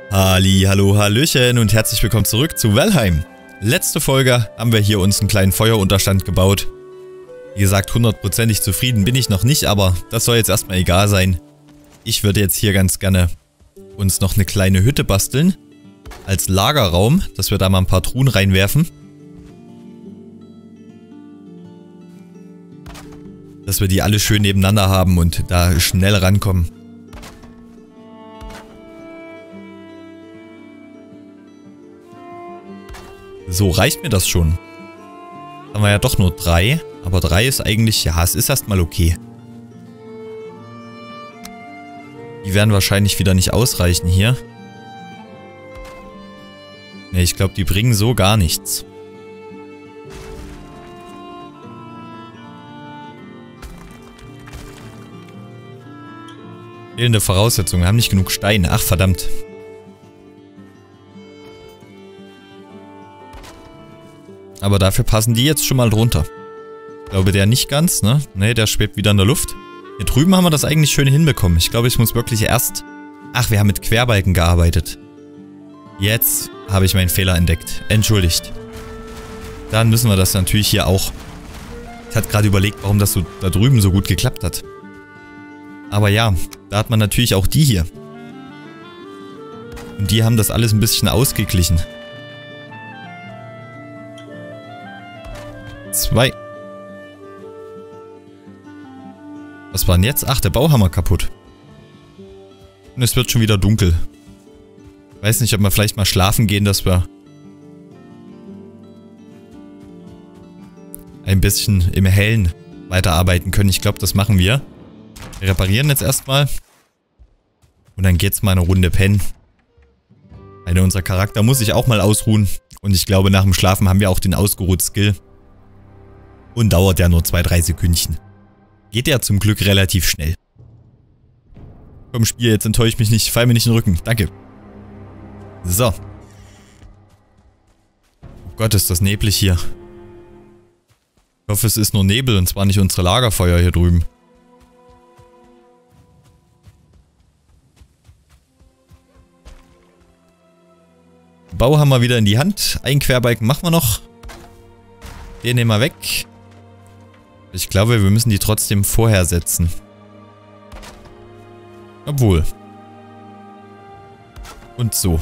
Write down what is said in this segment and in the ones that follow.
Halli, hallo, hallöchen und herzlich willkommen zurück zu Valheim. Letzte Folge haben wir hier uns einen kleinen Feuerunterstand gebaut. Wie gesagt, 100%ig zufrieden bin ich noch nicht, aber das soll jetzt erstmal egal sein. Ich würde jetzt hier ganz gerne uns noch eine kleine Hütte basteln. Als Lagerraum, dass wir da mal ein paar Truhen reinwerfen. Dass wir die alle schön nebeneinander haben und da schnell rankommen. So, reicht mir das schon? Haben wir ja doch nur 3. Aber 3 ist eigentlich, ja, es ist erstmal okay. Die werden wahrscheinlich wieder nicht ausreichen hier. Ne, ich glaube, die bringen so gar nichts. Fehlende Voraussetzungen, wir haben nicht genug Steine. Ach, verdammt. Aber dafür passen die jetzt schon mal drunter. Ich glaube, der nicht ganz, ne? Ne, der schwebt wieder in der Luft. Hier drüben haben wir das eigentlich schön hinbekommen. Ich glaube, ich muss wirklich erst... Ach, wir haben mit Querbalken gearbeitet. Jetzt habe ich meinen Fehler entdeckt. Entschuldigt. Dann müssen wir das natürlich hier auch... Ich hatte gerade überlegt, warum das so da drüben so gut geklappt hat. Aber ja, da hat man natürlich auch die hier. Und die haben das alles ein bisschen ausgeglichen. 2. Was war denn jetzt? Ach, der Bauhammer kaputt. Und es wird schon wieder dunkel. Weiß nicht, ob wir vielleicht mal schlafen gehen, dass wir ein bisschen im Hellen weiterarbeiten können. Ich glaube, das machen wir. Wir reparieren jetzt erstmal. Und dann geht's mal eine Runde pennen. Unser Charakter muss sich auch mal ausruhen. Und ich glaube, nach dem Schlafen haben wir auch den Ausgeruht-Skill. Und dauert ja nur 2-3 Sekündchen. Geht ja zum Glück relativ schnell. Komm, Spiel, jetzt enttäusch mich nicht. Fall mir nicht in den Rücken. Danke. So. Oh Gott, ist das neblig hier. Ich hoffe, es ist nur Nebel und zwar nicht unsere Lagerfeuer hier drüben. Bauhammer wieder in die Hand. Ein Querbalken machen wir noch. Den nehmen wir weg. Ich glaube, wir müssen die trotzdem vorher setzen. Obwohl. Und so.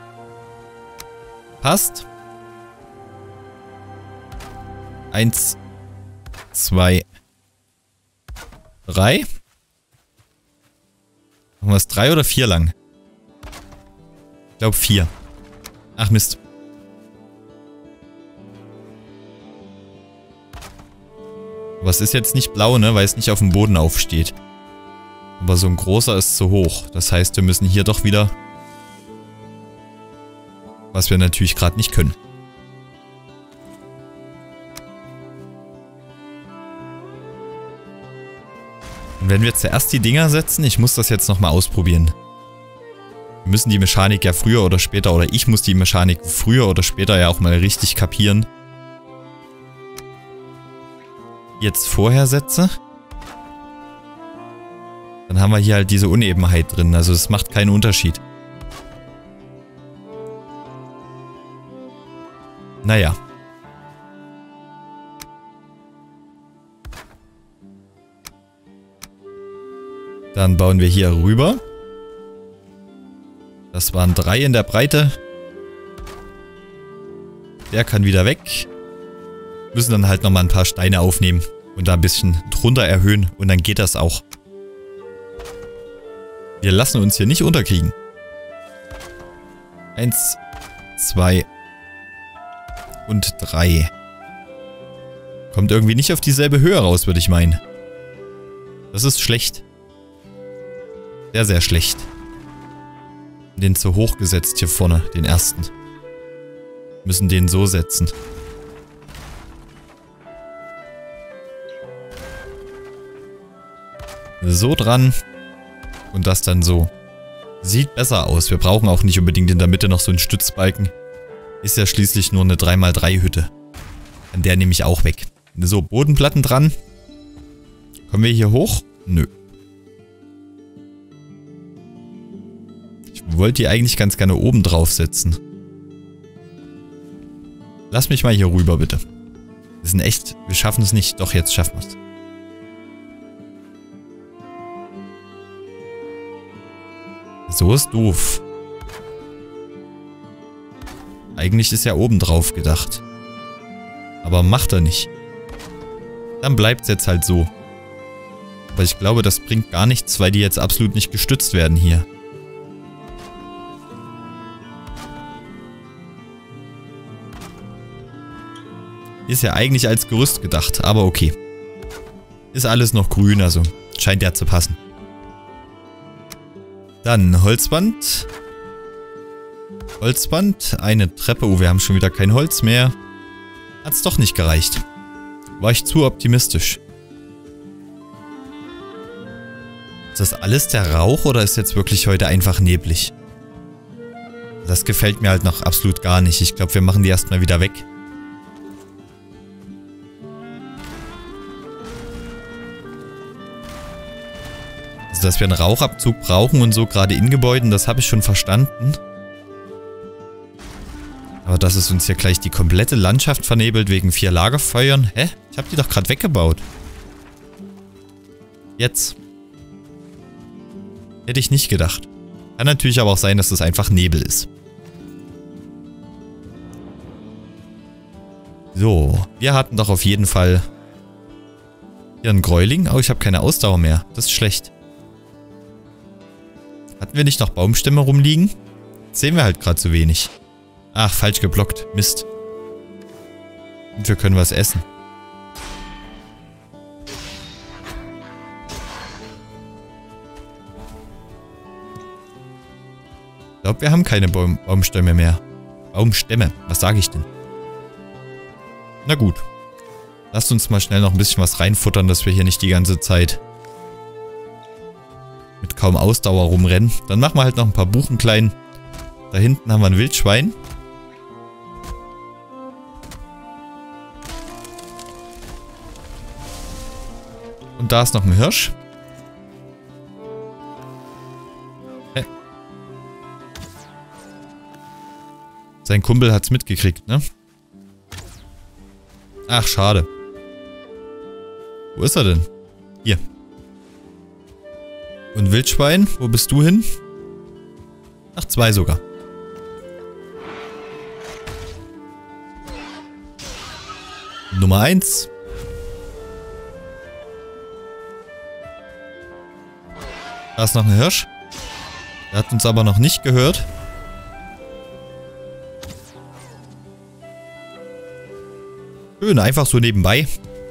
Passt. 1, 2, 3. Machen wir es 3 oder 4 lang? Ich glaube 4. Ach Mist. Aber es ist jetzt nicht blau, ne? Weil es nicht auf dem Boden aufsteht. Aber so ein großer ist zu hoch. Das heißt, wir müssen hier doch wieder... Was wir natürlich gerade nicht können. Und wenn wir zuerst die Dinger setzen, ich muss das jetzt nochmal ausprobieren. Wir müssen die Mechanik ja früher oder später, oder ich muss die Mechanik früher oder später ja auch mal richtig kapieren. Jetzt vorher setze, dann haben wir hier halt diese Unebenheit drin. Also es macht keinen Unterschied. Naja. Dann bauen wir hier rüber. Das waren 3 in der Breite. Der kann wieder weg. Müssen dann halt nochmal ein paar Steine aufnehmen und da ein bisschen drunter erhöhen und dann geht das auch. Wir lassen uns hier nicht unterkriegen. 1, 2 und 3. Kommt irgendwie nicht auf dieselbe Höhe raus, würde ich meinen. Das ist schlecht. Sehr, sehr schlecht. Den zu hoch gesetzt hier vorne, den ersten. Müssen den so setzen. So dran. Und das dann so. Sieht besser aus. Wir brauchen auch nicht unbedingt in der Mitte noch so einen Stützbalken. Ist ja schließlich nur eine 3x3 Hütte. An der nehme ich auch weg. So, Bodenplatten dran. Kommen wir hier hoch? Nö. wollte die eigentlich ganz gerne oben drauf setzen. Lass mich mal hier rüber, bitte. Wir sind echt... Wir schaffen es nicht. Doch, jetzt schaffen wir es. So ist doof. Eigentlich ist ja oben drauf gedacht. Aber macht er nicht. Dann bleibt es jetzt halt so. Aber ich glaube, das bringt gar nichts, weil die jetzt absolut nicht gestützt werden hier. Ist ja eigentlich als Gerüst gedacht, aber okay. Ist alles noch grün, also scheint ja zu passen. Dann Holzband. Holzband, eine Treppe. Oh, wir haben schon wieder kein Holz mehr. Hat's doch nicht gereicht. War ich zu optimistisch. Ist das alles der Rauch oder ist jetzt wirklich heute einfach neblig? Das gefällt mir halt noch absolut gar nicht. Ich glaube, wir machen die erstmal wieder weg. Also, dass wir einen Rauchabzug brauchen und so gerade in Gebäuden, das habe ich schon verstanden. Aber dass es uns hier gleich die komplette Landschaft vernebelt wegen 4 Lagerfeuern. Hä? Ich habe die doch gerade weggebaut. Jetzt. Hätte ich nicht gedacht. Kann natürlich aber auch sein, dass das einfach Nebel ist. So. Wir hatten doch auf jeden Fall hier einen Gräuling. Oh, ich habe keine Ausdauer mehr. Das ist schlecht. Hatten wir nicht noch Baumstämme rumliegen? Das sehen wir halt gerade zu wenig. Ach, falsch geblockt. Mist. Und wir können was essen. Ich glaube, wir haben keine Baumstämme mehr. Baumstämme. Was sage ich denn? Na gut. Lasst uns mal schnell noch ein bisschen was reinfuttern, dass wir hier nicht die ganze Zeit mit kaum Ausdauer rumrennen. Dann machen wir halt noch ein paar Buchen klein. Da hinten haben wir ein Wildschwein. Und da ist noch ein Hirsch. Hä? Sein Kumpel hat's mitgekriegt, ne? Ach, schade. Wo ist er denn? Hier. Und Wildschwein, wo bist du hin? Ach, 2 sogar. Nummer 1. Da ist noch ein Hirsch. Der hat uns aber noch nicht gehört. Schön, einfach so nebenbei.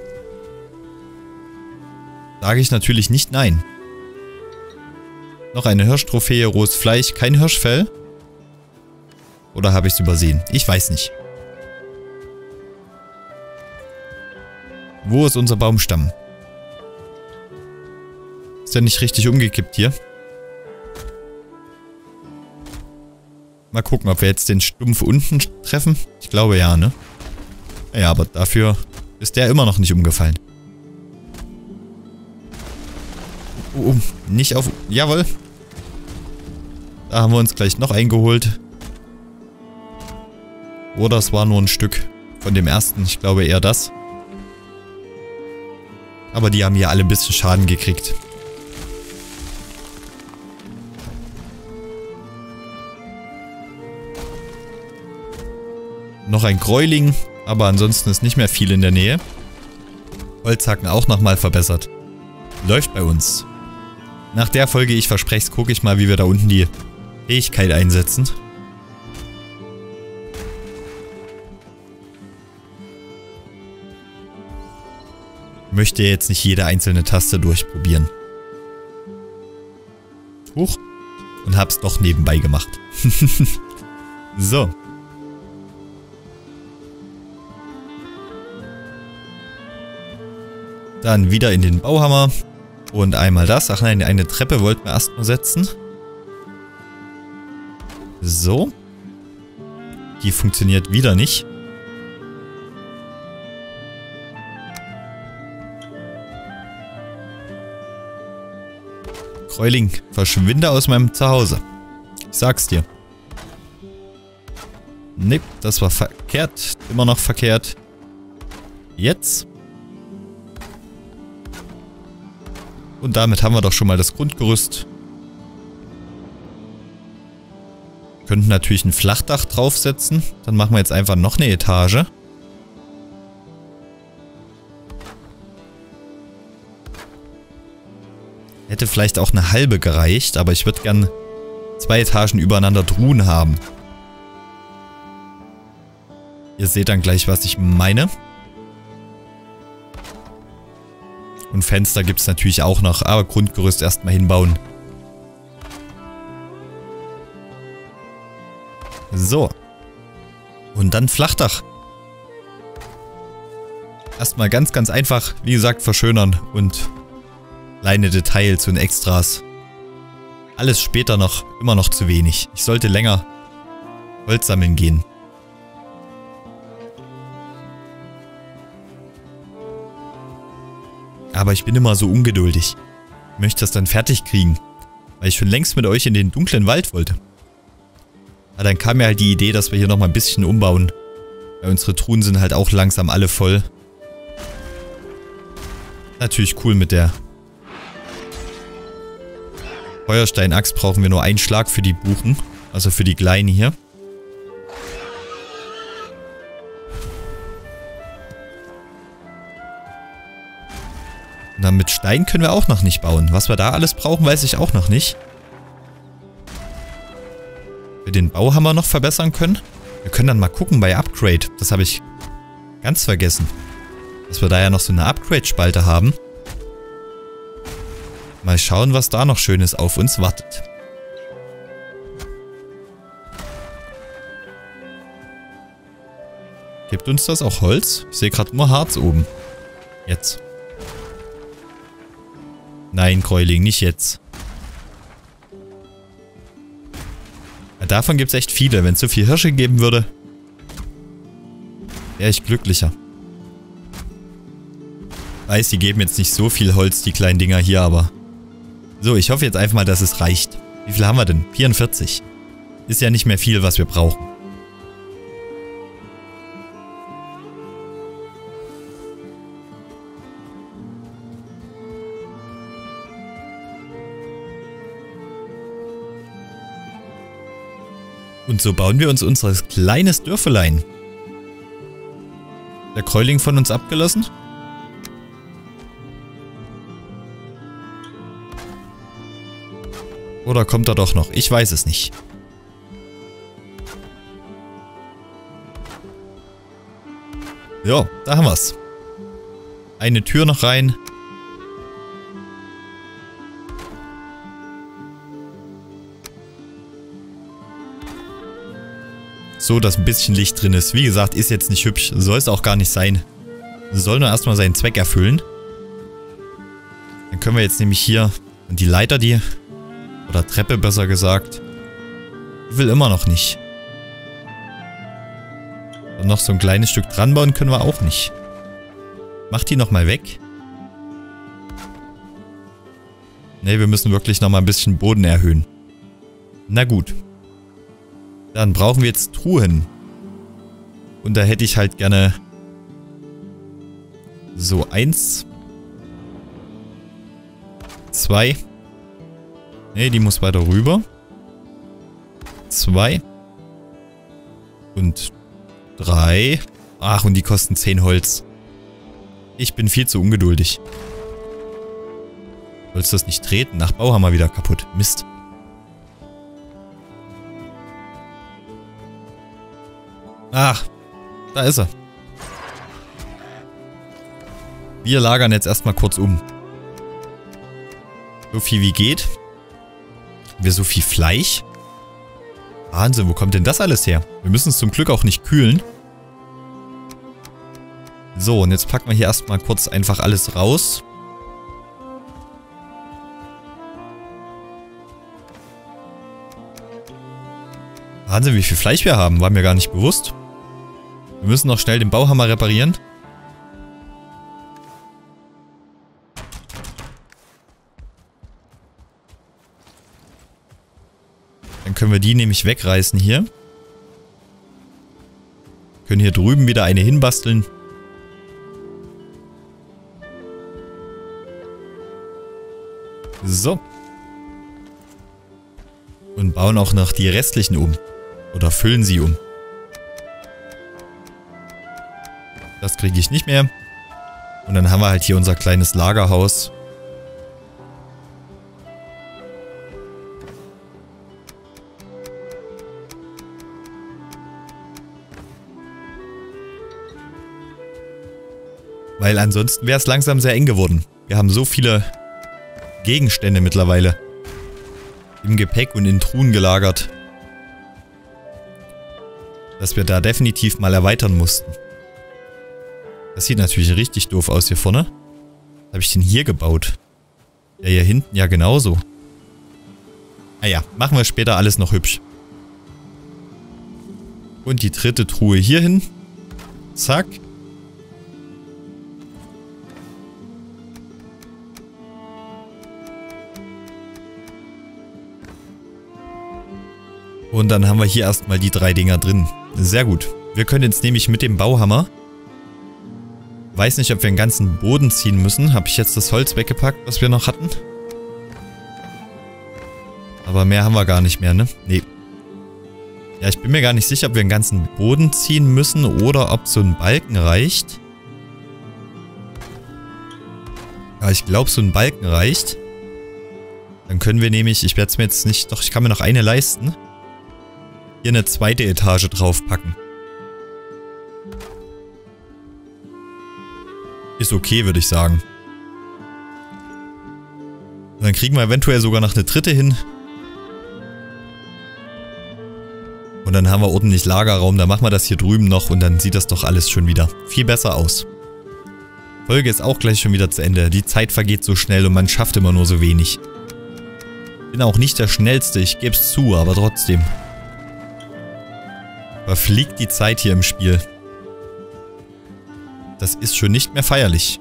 Sage ich natürlich nicht nein. Noch eine Hirschtrophäe, rohes Fleisch, kein Hirschfell. Oder habe ich es übersehen? Ich weiß nicht. Wo ist unser Baumstamm? Ist der nicht richtig umgekippt hier? Mal gucken, ob wir jetzt den Stumpf unten treffen. Ich glaube ja, ne? Ja, aber dafür ist der immer noch nicht umgefallen. Oh, nicht auf... Jawohl. Da haben wir uns gleich noch eingeholt. Oder es war nur ein Stück von dem ersten. Ich glaube eher das. Aber die haben hier alle ein bisschen Schaden gekriegt. Noch ein Gräuling. Aber ansonsten ist nicht mehr viel in der Nähe. Holzhacken auch nochmal verbessert. Läuft bei uns. Nach der Folge, ich verspreche es, gucke ich mal, wie wir da unten die Fähigkeit einsetzen. Ich möchte jetzt nicht jede einzelne Taste durchprobieren. Huch. Und hab's doch nebenbei gemacht. So. Dann wieder in den Bauhammer. Und einmal das. Ach nein, eine Treppe wollten wir erstmal setzen. So. Die funktioniert wieder nicht. Gräuling, verschwinde aus meinem Zuhause. Ich sag's dir. Ne, das war verkehrt. Immer noch verkehrt. Jetzt. Und damit haben wir doch schon mal das Grundgerüst. Könnten natürlich ein Flachdach draufsetzen. Dann machen wir jetzt einfach noch eine Etage. Hätte vielleicht auch eine halbe gereicht, aber ich würde gern 2 Etagen übereinander Truhen haben. Ihr seht dann gleich, was ich meine. Und Fenster gibt es natürlich auch noch, aber Grundgerüst erstmal hinbauen. So. Und dann Flachdach. Erstmal ganz, ganz einfach, wie gesagt, verschönern und kleine Details und Extras. Alles später noch, immer noch zu wenig. Ich sollte länger Holz sammeln gehen. Aber ich bin immer so ungeduldig. Ich möchte das dann fertig kriegen, weil ich schon längst mit euch in den dunklen Wald wollte. Aber dann kam mir halt die Idee, dass wir hier nochmal ein bisschen umbauen. Weil unsere Truhen sind halt auch langsam alle voll. Natürlich cool mit der Feuerstein-Axt brauchen wir nur einen Schlag für die Buchen. Also für die kleinen hier. Und dann mit Stein können wir auch noch nicht bauen. Was wir da alles brauchen, weiß ich auch noch nicht. Wir den Bauhammer noch verbessern können. Wir können dann mal gucken bei Upgrade. Das habe ich ganz vergessen. Dass wir da ja noch so eine Upgrade-Spalte haben. Mal schauen, was da noch Schönes auf uns wartet. Gibt uns das auch Holz? Ich sehe gerade nur Harz oben. Jetzt. Nein, Gräuling, nicht jetzt. Ja, davon gibt es echt viele. Wenn es so viel Hirsche geben würde, wäre ich glücklicher. Ich weiß, die geben jetzt nicht so viel Holz, die kleinen Dinger hier, aber... So, ich hoffe jetzt einfach mal, dass es reicht. Wie viel haben wir denn? 44. Ist ja nicht mehr viel, was wir brauchen. Und so bauen wir uns unser kleines Dörfelein. Der Gräuling von uns abgelassen? Oder kommt er doch noch? Ich weiß es nicht. Ja, da haben wir's. Eine Tür noch rein. So, dass ein bisschen Licht drin ist. Wie gesagt, ist jetzt nicht hübsch. Soll es auch gar nicht sein. Soll nur erstmal seinen Zweck erfüllen. Dann können wir jetzt nämlich hier... Und die Leiter, die... Oder Treppe besser gesagt. Die will immer noch nicht. Und noch so ein kleines Stück dran bauen können wir auch nicht. Mach die nochmal weg. Ne, wir müssen wirklich nochmal ein bisschen Boden erhöhen. Na gut. Dann brauchen wir jetzt Truhen. Und da hätte ich halt gerne so 1, 2. Ne, die muss weiter rüber. 2. Und 3. Ach, und die kosten 10 Holz. Ich bin viel zu ungeduldig. Sollst du das nicht treten? Ach, Bauhammer wieder kaputt. Mist. Ach, da ist er. Wir lagern jetzt erstmal kurz um. So viel wie geht. Haben wir so viel Fleisch? Wahnsinn, wo kommt denn das alles her? Wir müssen es zum Glück auch nicht kühlen. So, und jetzt packen wir hier erstmal kurz einfach alles raus. Wahnsinn, wie viel Fleisch wir haben. War mir gar nicht bewusst. Wir müssen noch schnell den Bauhammer reparieren. Dann Dann können wir die nämlich wegreißen hier. Können hier drüben wieder eine hinbasteln. So. Und bauen auch noch die restlichen um. Oder füllen sie um. Das kriege ich nicht mehr. Und dann haben wir halt hier unser kleines Lagerhaus. Weil ansonsten wäre es langsam sehr eng geworden. Wir haben so viele Gegenstände mittlerweile im Gepäck und in Truhen gelagert, dass wir da definitiv mal erweitern mussten. Das sieht natürlich richtig doof aus hier vorne. Was habe ich denn hier gebaut? Ja, hier hinten ja genauso. Naja, machen wir später alles noch hübsch. Und die dritte Truhe hier hin. Zack. Und dann haben wir hier erstmal die 3 Dinger drin. Sehr gut. Wir können jetzt nämlich mit dem Bauhammer... Weiß nicht, ob wir den ganzen Boden ziehen müssen. Habe ich jetzt das Holz weggepackt, was wir noch hatten? Aber mehr haben wir gar nicht mehr, ne? Nee. Ja, ich bin mir gar nicht sicher, ob wir den ganzen Boden ziehen müssen oder ob so ein Balken reicht. Ja, ich glaube, so ein Balken reicht. Dann können wir nämlich... Ich werde es mir jetzt nicht... Doch, ich kann mir noch eine leisten. Hier eine zweite Etage draufpacken. Ist okay, würde ich sagen. Und dann kriegen wir eventuell sogar noch eine dritte hin. Und dann haben wir ordentlich Lagerraum. Dann machen wir das hier drüben noch und dann sieht das doch alles schon wieder viel besser aus. Folge ist auch gleich schon wieder zu Ende. Die Zeit vergeht so schnell und man schafft immer nur so wenig. Bin auch nicht der Schnellste, ich gebe es zu, aber trotzdem. Verfliegt die Zeit hier im Spiel. Das ist schon nicht mehr feierlich.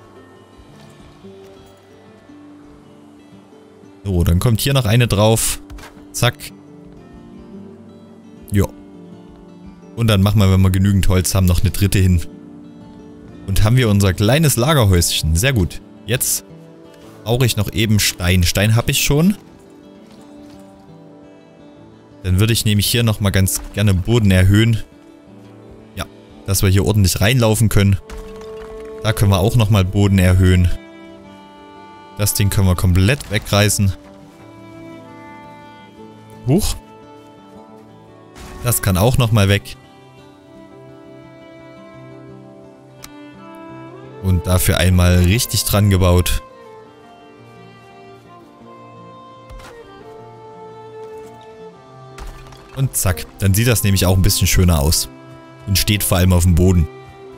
So, dann kommt hier noch eine drauf. Zack. Jo. Und dann machen wir, wenn wir genügend Holz haben, noch eine dritte hin. Und haben wir unser kleines Lagerhäuschen. Sehr gut. Jetzt brauche ich noch eben Stein. Stein habe ich schon. Dann würde ich nämlich hier nochmal ganz gerne Boden erhöhen. Ja, dass wir hier ordentlich reinlaufen können. Da können wir auch nochmal Boden erhöhen. Das Ding können wir komplett wegreißen. Huch. Das kann auch nochmal weg. Und dafür einmal richtig dran gebaut. Und zack, dann sieht das nämlich auch ein bisschen schöner aus. Und steht vor allem auf dem Boden.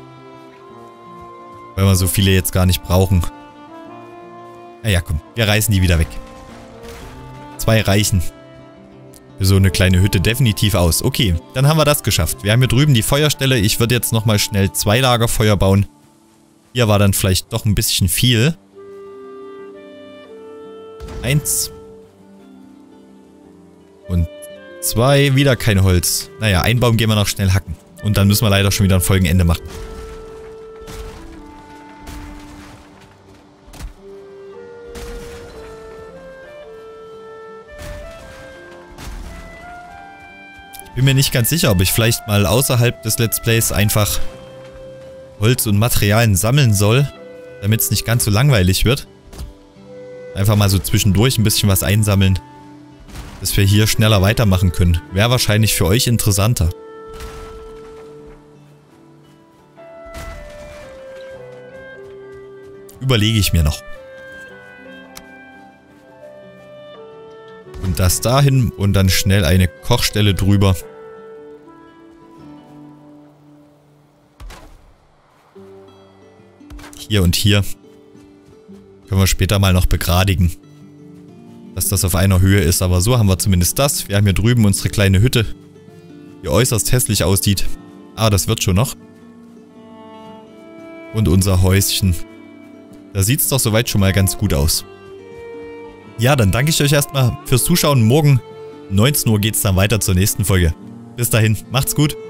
Weil wir so viele jetzt gar nicht brauchen. Naja, komm, wir reißen die wieder weg. 2 reichen. Für so eine kleine Hütte definitiv aus. Okay, dann haben wir das geschafft. Wir haben hier drüben die Feuerstelle. Ich würde jetzt nochmal schnell 2 Lagerfeuer bauen. Hier war dann vielleicht doch ein bisschen viel. 1. Und 2, wieder kein Holz. Naja, einen Baum gehen wir noch schnell hacken. Und dann müssen wir leider schon wieder ein Folgenende machen. Ich bin mir nicht ganz sicher, ob ich vielleicht mal außerhalb des Let's Plays einfach Holz und Materialien sammeln soll, damit es nicht ganz so langweilig wird. Einfach mal so zwischendurch ein bisschen was einsammeln. Dass wir hier schneller weitermachen können. Wäre wahrscheinlich für euch interessanter. Überlege ich mir noch. Und das dahin und dann schnell eine Kochstelle drüber. Hier und hier. Können wir später mal noch begradigen. Dass das auf einer Höhe ist, aber so haben wir zumindest das. Wir haben hier drüben unsere kleine Hütte, die äußerst hässlich aussieht. Aber das wird schon noch. Und unser Häuschen. Da sieht es doch soweit schon mal ganz gut aus. Ja, dann danke ich euch erstmal fürs Zuschauen. Morgen 19 Uhr geht's dann weiter zur nächsten Folge. Bis dahin, macht's gut.